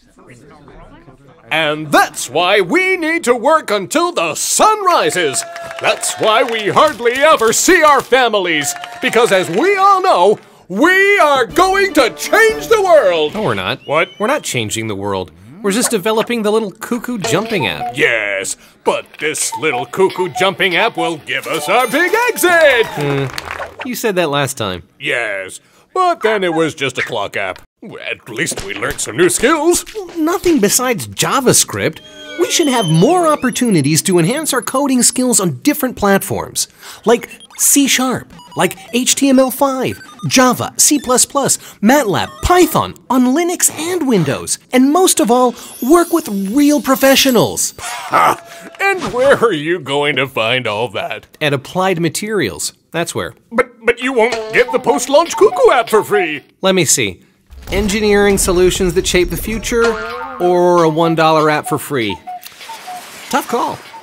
And that's why we need to work until the sun rises. That's why we hardly ever see our families. Because as we all know, we are going to change the world. No, we're not. What? We're not changing the world. We're just developing the little cuckoo jumping app. Yes, but this little cuckoo jumping app will give us our big exit. You said that last time. Yes, but then it was just a clock app. At least we learned some new skills. Nothing besides JavaScript. We should have more opportunities to enhance our coding skills on different platforms. Like C#, like HTML5, Java, C++, MATLAB, Python, on Linux and Windows. And most of all, work with real professionals. Ha! And where are you going to find all that? At Applied Materials. That's where. But you won't get the post-launch cuckoo app for free. Let me see. Engineering solutions that shape the future, or a $1 app for free? Tough call.